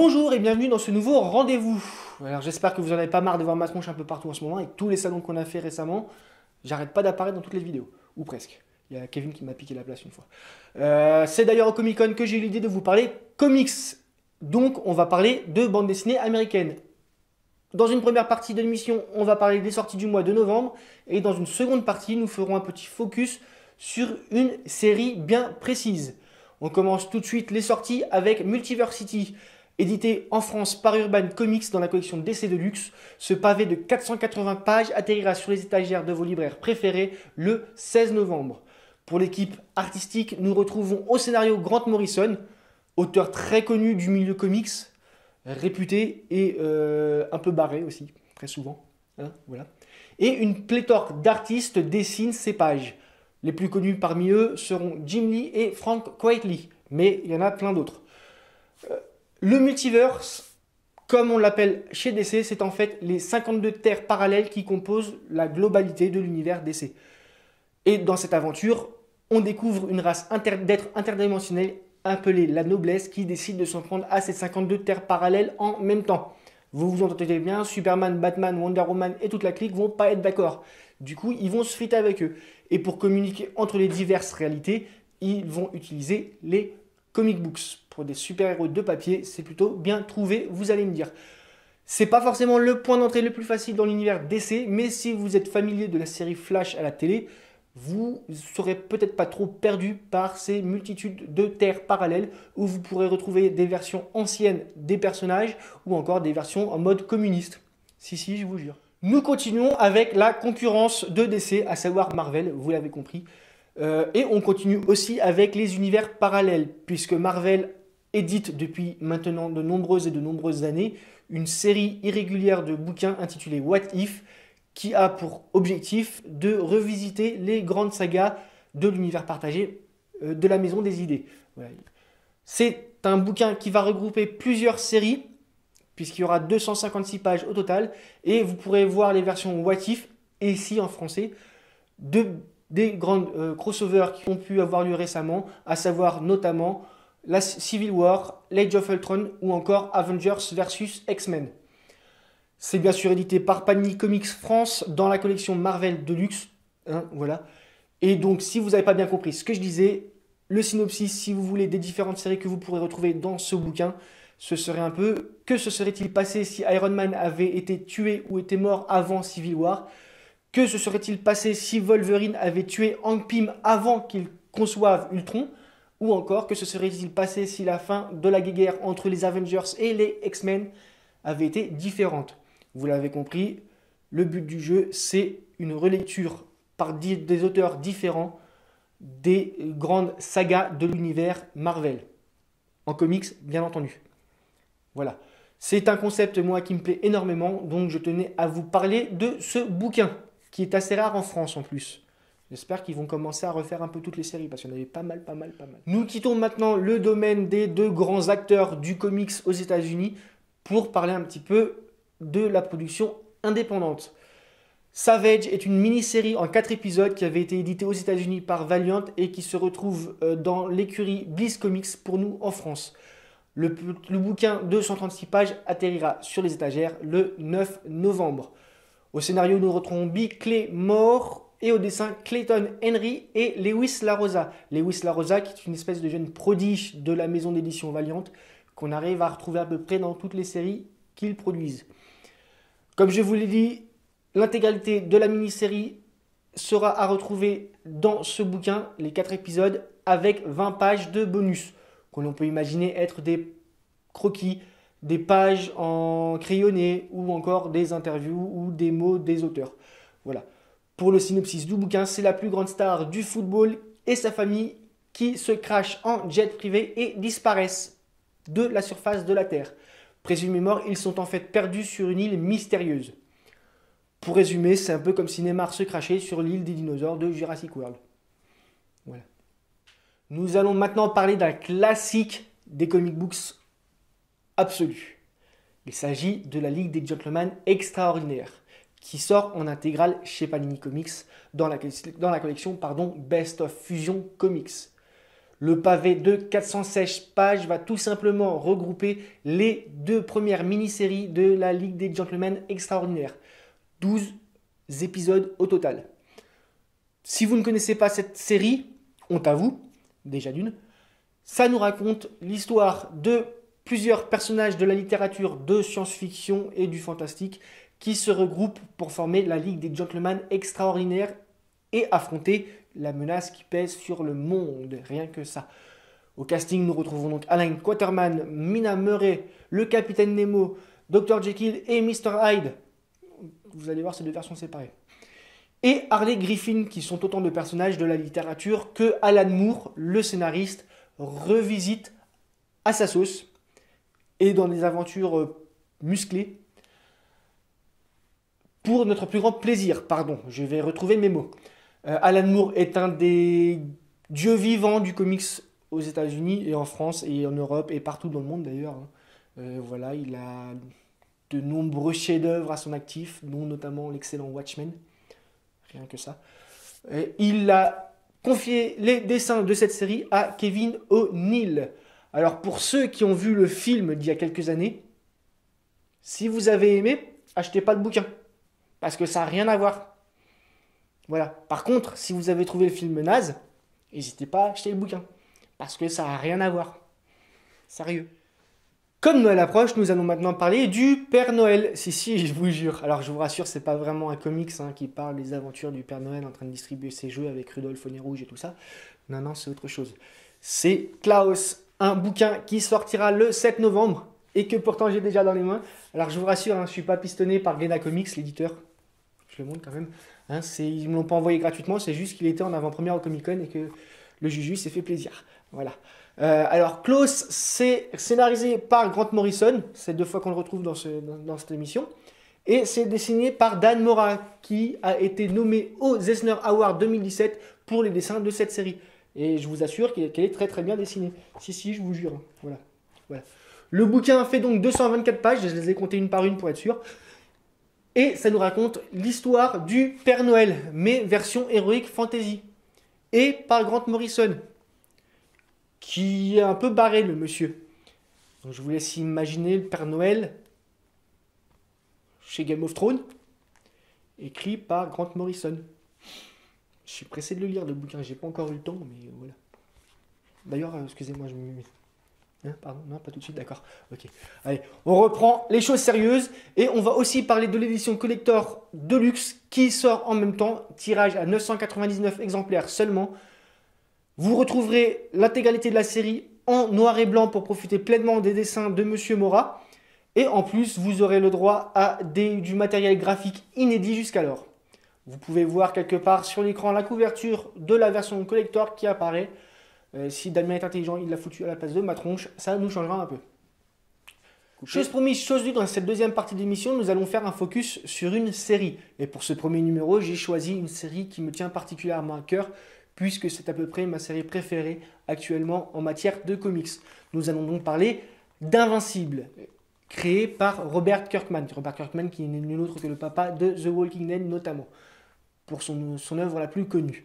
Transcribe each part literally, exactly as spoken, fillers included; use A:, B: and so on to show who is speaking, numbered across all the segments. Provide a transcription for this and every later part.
A: Bonjour et bienvenue dans ce nouveau rendez-vous. Alors j'espère que vous n'en avez pas marre de voir ma tronche un peu partout en ce moment. Avec tous les salons qu'on a fait récemment, j'arrête pas d'apparaître dans toutes les vidéos, ou presque. Il y a Kevin qui m'a piqué la place une fois. Euh, C'est d'ailleurs au Comic Con que j'ai eu l'idée de vous parler comics. Donc on va parler de bande dessinée américaine. Dans une première partie de l'émission, on va parler des sorties du mois de novembre. Et dans une seconde partie, nous ferons un petit focus sur une série bien précise. On commence tout de suite les sorties avec Multiversity, édité en France par Urban Comics dans la collection D C Deluxe. Ce pavé de quatre cent quatre-vingts pages atterrira sur les étagères de vos libraires préférés le seize novembre. Pour l'équipe artistique, nous retrouvons au scénario Grant Morrison, auteur très connu du milieu comics, réputé et euh, un peu barré aussi, très souvent. Hein, voilà. Et une pléthore d'artistes dessinent ces pages. Les plus connus parmi eux seront Jim Lee et Frank Quitely, mais il y en a plein d'autres. Euh, le multiverse, comme on l'appelle chez D C, c'est en fait les cinquante-deux terres parallèles qui composent la globalité de l'univers D C. Et dans cette aventure, on découvre une race inter d'êtres interdimensionnels appelée la noblesse qui décide de s'en prendre à ces cinquante-deux terres parallèles en même temps. Vous vous entendez bien, Superman, Batman, Wonder Woman et toute la clique vont pas être d'accord. Du coup, ils vont se friter avec eux. Et pour communiquer entre les diverses réalités, ils vont utiliser les comic books. Pour des super-héros de papier, c'est plutôt bien trouvé, vous allez me dire. C'est pas forcément le point d'entrée le plus facile dans l'univers D C, mais si vous êtes familier de la série Flash à la télé, vous ne serez peut-être pas trop perdu par ces multitudes de terres parallèles où vous pourrez retrouver des versions anciennes des personnages ou encore des versions en mode communiste. Si, si, je vous jure. Nous continuons avec la concurrence de D C, à savoir Marvel, vous l'avez compris. Euh, et on continue aussi avec les univers parallèles, puisque Marvel édite depuis maintenant de nombreuses et de nombreuses années une série irrégulière de bouquins intitulée What If, qui a pour objectif de revisiter les grandes sagas de l'univers partagé euh, de la Maison des Idées. Voilà. C'est un bouquin qui va regrouper plusieurs séries, puisqu'il y aura deux cent cinquante-six pages au total, et vous pourrez voir les versions What If, et ici en français, de, des grandes euh, crossovers qui ont pu avoir lieu récemment, à savoir notamment la Civil War, l'Age of Ultron, ou encore Avengers versus X-Men. C'est bien sûr édité par Panini Comics France dans la collection Marvel Deluxe. Hein, voilà. Et donc, si vous n'avez pas bien compris ce que je disais, le synopsis, si vous voulez, des différentes séries que vous pourrez retrouver dans ce bouquin, ce serait un peu que se serait-il passé si Iron Man avait été tué ou était mort avant Civil War? Que se serait-il passé si Wolverine avait tué Hank Pym avant qu'il conçoive Ultron? Ou encore, que se serait-il passé si la fin de la guerre entre les Avengers et les X-Men avait été différente? Vous l'avez compris, le but du jeu, c'est une relecture par des auteurs différents des grandes sagas de l'univers Marvel. En comics, bien entendu. Voilà. C'est un concept, moi, qui me plaît énormément, donc je tenais à vous parler de ce bouquin, qui est assez rare en France en plus. J'espère qu'ils vont commencer à refaire un peu toutes les séries, parce qu'il y en avait pas mal, pas mal, pas mal. Nous quittons maintenant le domaine des deux grands acteurs du comics aux États-Unis pour parler un petit peu de la production indépendante. Savage est une mini-série en quatre épisodes qui avait été éditée aux États-Unis par Valiant et qui se retrouve dans l'écurie Bliss Comics pour nous en France. Le, le bouquin de cent trente-six pages atterrira sur les étagères le neuf novembre. Au scénario, nous retrouvons Big Clay Moore et au dessin Clayton Henry et Lewis LaRosa. Lewis LaRosa qui est une espèce de jeune prodige de la maison d'édition Valiant qu'on arrive à retrouver à peu près dans toutes les séries qu'ils produisent. Comme je vous l'ai dit, l'intégralité de la mini-série sera à retrouver dans ce bouquin, les quatre épisodes, avec vingt pages de bonus, que l'on peut imaginer être des croquis, des pages en crayonné ou encore des interviews ou des mots des auteurs. Voilà. Pour le synopsis du bouquin, c'est la plus grande star du football et sa famille qui se crachent en jet privé et disparaissent de la surface de la Terre. Présumés morts, ils sont en fait perdus sur une île mystérieuse. Pour résumer, c'est un peu comme si Neymar se crachait sur l'île des dinosaures de Jurassic World. Voilà. Nous allons maintenant parler d'un classique des comic books absolu. Il s'agit de la Ligue des Gentlemen Extraordinaires, qui sort en intégrale chez Panini Comics dans la, dans la collection pardon, Best of Fusion Comics. Le pavé de quatre cent seize pages va tout simplement regrouper les deux premières mini-séries de la Ligue des Gentlemen Extraordinaires. douze épisodes au total. Si vous ne connaissez pas cette série, honte à vous, déjà d'une, ça nous raconte l'histoire de plusieurs personnages de la littérature de science-fiction et du fantastique qui se regroupent pour former la Ligue des Gentlemen Extraordinaires et affronter la menace qui pèse sur le monde, rien que ça. Au casting, nous retrouvons donc Alan Quaterman, Mina Murray, le Capitaine Nemo, docteur Jekyll et mister Hyde. Vous allez voir ces deux versions séparées. Et Harley Griffin, qui sont autant de personnages de la littérature que Alan Moore, le scénariste, revisite à sa sauce et dans des aventures musclées pour notre plus grand plaisir. Pardon, je vais retrouver mes mots. Euh, Alan Moore est un des dieux vivants du comics aux États-Unis et en France et en Europe et partout dans le monde d'ailleurs. Euh, voilà, il a de nombreux chefs-d'œuvre à son actif, dont notamment l'excellent Watchmen. Rien que ça. Et il a confié les dessins de cette série à Kevin O'Neill. Alors pour ceux qui ont vu le film d'il y a quelques années, si vous avez aimé, achetez pas le bouquin. Parce que ça n'a rien à voir. Voilà. Par contre, si vous avez trouvé le film naze, n'hésitez pas à acheter le bouquin. Parce que ça n'a rien à voir. Sérieux. Comme Noël approche, nous allons maintenant parler du Père Noël. Si, si, je vous jure. Alors, je vous rassure, c'est pas vraiment un comics hein, qui parle des aventures du Père Noël en train de distribuer ses jeux avec Rudolph au nez rouge et tout ça. Non, non, c'est autre chose. C'est Klaus, un bouquin qui sortira le sept novembre et que pourtant j'ai déjà dans les mains. Alors, je vous rassure, hein, je ne suis pas pistonné par Glénat Comics, l'éditeur. Je le montre quand même. Hein, ils ne me l'ont pas envoyé gratuitement, c'est juste qu'il était en avant-première au Comic-Con et que le Juju s'est fait plaisir. Voilà. Euh, alors, Klaus, c'est scénarisé par Grant Morrison. C'est deux fois qu'on le retrouve dans, ce, dans, dans cette émission. Et c'est dessiné par Dan Mora, qui a été nommé aux Eisner Awards deux mille dix-sept pour les dessins de cette série. Et je vous assure qu'elle est très très bien dessinée. Si, si, je vous jure. Voilà. Voilà. Le bouquin fait donc deux cent vingt-quatre pages. Je les ai comptées une par une pour être sûr. Et ça nous raconte l'histoire du Père Noël, mais version héroïque fantasy. Et par Grant Morrison, qui est un peu barré, le monsieur. Donc je vous laisse imaginer le Père Noël chez Game of Thrones, écrit par Grant Morrison. Je suis pressé de le lire, le bouquin. J'ai pas encore eu le temps, mais voilà. D'ailleurs, euh, excusez-moi, je me... Hein, pardon, non, pas tout de suite, d'accord. Ok. Allez, on reprend les choses sérieuses et on va aussi parler de l'édition collector Deluxe qui sort en même temps, tirage à neuf cent quatre-vingt-dix-neuf exemplaires seulement. Vous retrouverez l'intégralité de la série en noir et blanc pour profiter pleinement des dessins de Monsieur Mora. Et en plus, vous aurez le droit à des, du matériel graphique inédit jusqu'alors. Vous pouvez voir quelque part sur l'écran la couverture de la version collector qui apparaît. Euh, si Damien est intelligent, il l'a foutu à la place de ma tronche, ça nous changera un peu. Chose promise, chose due, dans cette deuxième partie de l'émission, nous allons faire un focus sur une série. Et pour ce premier numéro, j'ai choisi une série qui me tient particulièrement à cœur, puisque c'est à peu près ma série préférée actuellement en matière de comics. Nous allons donc parler d'Invincible, créé par Robert Kirkman. Robert Kirkman qui n'est nul autre que le papa de The Walking Dead notamment, pour son, son œuvre la plus connue.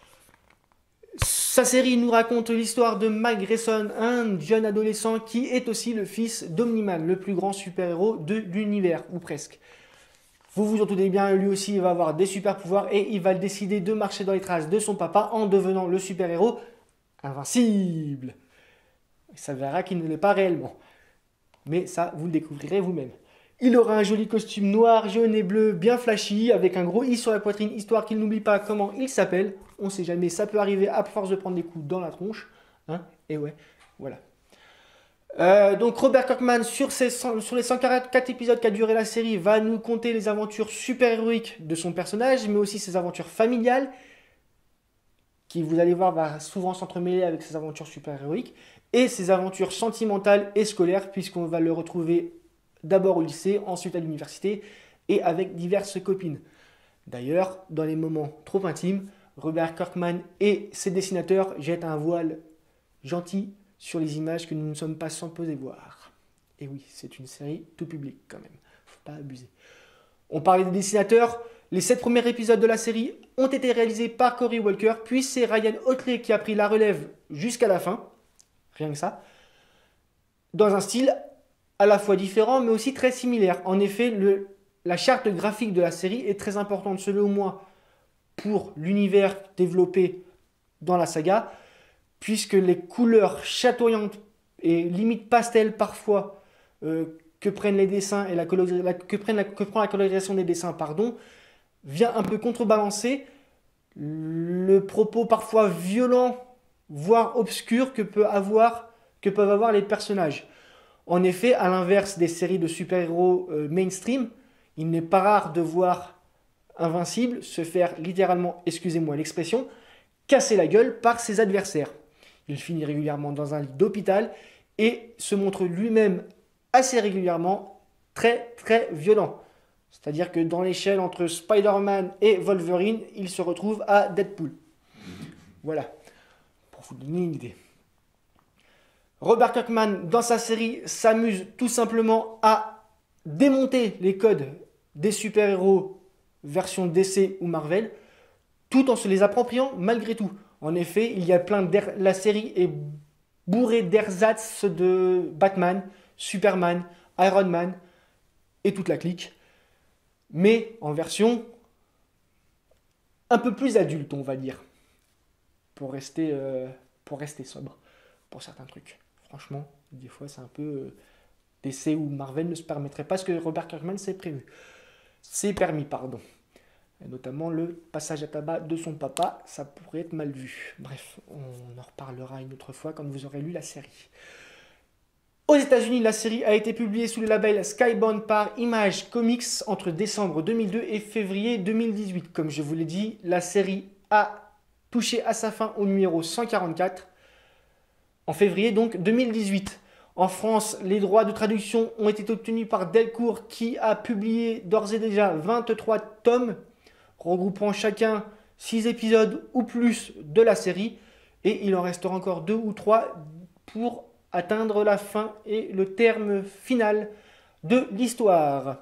A: Sa série nous raconte l'histoire de Mike Grayson, un jeune adolescent qui est aussi le fils d'Omni-Man, le plus grand super-héros de l'univers, ou presque. Vous vous en doutez bien, lui aussi il va avoir des super-pouvoirs et il va décider de marcher dans les traces de son papa en devenant le super-héros invincible. Il s'avérera qu'il ne l'est pas réellement. Mais ça, vous le découvrirez vous-même. Il aura un joli costume noir, jaune et bleu, bien flashy, avec un gros i sur la poitrine, histoire qu'il n'oublie pas comment il s'appelle. On ne sait jamais, ça peut arriver à force de prendre des coups dans la tronche. Hein, et ouais, voilà. Euh, donc Robert Kirkman, sur, ses cent, sur les cent quarante-quatre épisodes qu'a duré la série, va nous conter les aventures super-héroïques de son personnage, mais aussi ses aventures familiales, qui, vous allez voir, va souvent s'entremêler avec ses aventures super-héroïques, et ses aventures sentimentales et scolaires, puisqu'on va le retrouver d'abord au lycée, ensuite à l'université, et avec diverses copines. D'ailleurs, dans les moments trop intimes, Robert Kirkman et ses dessinateurs jettent un voile gentil sur les images que nous ne sommes pas supposés voir. Et oui, c'est une série tout public quand même, faut pas abuser. On parlait des dessinateurs, les sept premiers épisodes de la série ont été réalisés par Cory Walker, puis c'est Ryan Otley qui a pris la relève jusqu'à la fin, rien que ça, dans un style à la fois différent mais aussi très similaire. En effet, le, la charte graphique de la série est très importante selon moi pour l'univers développé dans la saga, puisque les couleurs chatoyantes et limite pastel parfois euh, que prennent les dessins et la, la, que, prennent la, que prend la colorisation des dessins, pardon, vient un peu contrebalancer le propos parfois violent, voire obscur que, peut avoir, que peuvent avoir les personnages. En effet, à l'inverse des séries de super-héros euh, mainstream, il n'est pas rare de voir Invincible se faire littéralement, excusez-moi l'expression, casser la gueule par ses adversaires. Il finit régulièrement dans un lit d'hôpital et se montre lui-même assez régulièrement très très violent. C'est-à-dire que dans l'échelle entre Spider-Man et Wolverine, il se retrouve à Deadpool. Voilà, pour vous donner une idée. Robert Kirkman, dans sa série, s'amuse tout simplement à démonter les codes des super-héros version D C ou Marvel, tout en se les appropriant malgré tout. En effet, il y a plein d'air... la série est bourrée d'ersatz de Batman, Superman, Iron Man et toute la clique, mais en version un peu plus adulte, on va dire, pour rester, euh, pour rester sobre pour certains trucs. Franchement, des fois, c'est un peu euh, D C ou Marvel ne se permettrait pas ce que Robert Kirkman s'est prévu. C'est permis, pardon. Et notamment le passage à tabac de son papa, ça pourrait être mal vu. Bref, on en reparlera une autre fois quand vous aurez lu la série. Aux États-Unis, la série a été publiée sous le label Skybound par Image Comics entre décembre deux mille deux et février deux mille dix-huit. Comme je vous l'ai dit, la série a touché à sa fin au numéro cent quarante-quatre en février donc deux mille dix-huit. En France, les droits de traduction ont été obtenus par Delcourt qui a publié d'ores et déjà vingt-trois tomes, regroupant chacun six épisodes ou plus de la série. Et il en restera encore deux ou trois pour atteindre la fin et le terme final de l'histoire.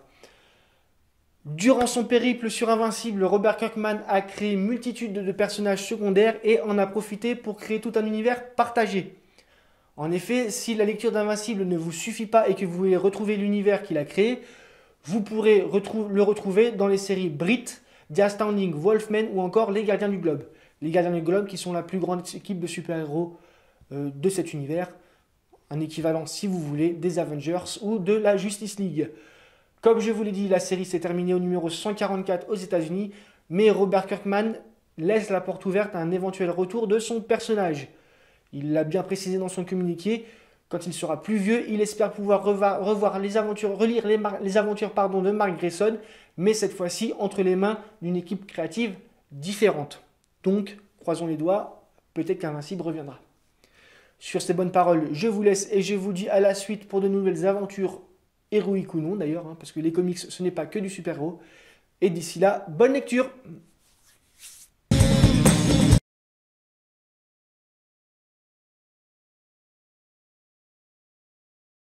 A: Durant son périple sur Invincible, Robert Kirkman a créé une multitude de personnages secondaires et en a profité pour créer tout un univers partagé. En effet, si la lecture d'Invincible ne vous suffit pas et que vous voulez retrouver l'univers qu'il a créé, vous pourrez retrou- le retrouver dans les séries Brit, The Astounding Wolfmen ou encore Les Gardiens du Globe. Les Gardiens du Globe qui sont la plus grande équipe de super-héros euh, de cet univers, un équivalent, si vous voulez, des Avengers ou de la Justice League. Comme je vous l'ai dit, la série s'est terminée au numéro cent quarante-quatre aux États-Unis, mais Robert Kirkman laisse la porte ouverte à un éventuel retour de son personnage. Il l'a bien précisé dans son communiqué, quand il sera plus vieux, il espère pouvoir revoir, revoir les aventures, relire les, les aventures pardon, de Mark Grayson, mais cette fois-ci entre les mains d'une équipe créative différente. Donc, croisons les doigts, peut-être qu'Invincible reviendra. Sur ces bonnes paroles, je vous laisse et je vous dis à la suite pour de nouvelles aventures, héroïques ou non d'ailleurs, hein, parce que les comics, ce n'est pas que du super-héros. Et d'ici là, bonne lecture!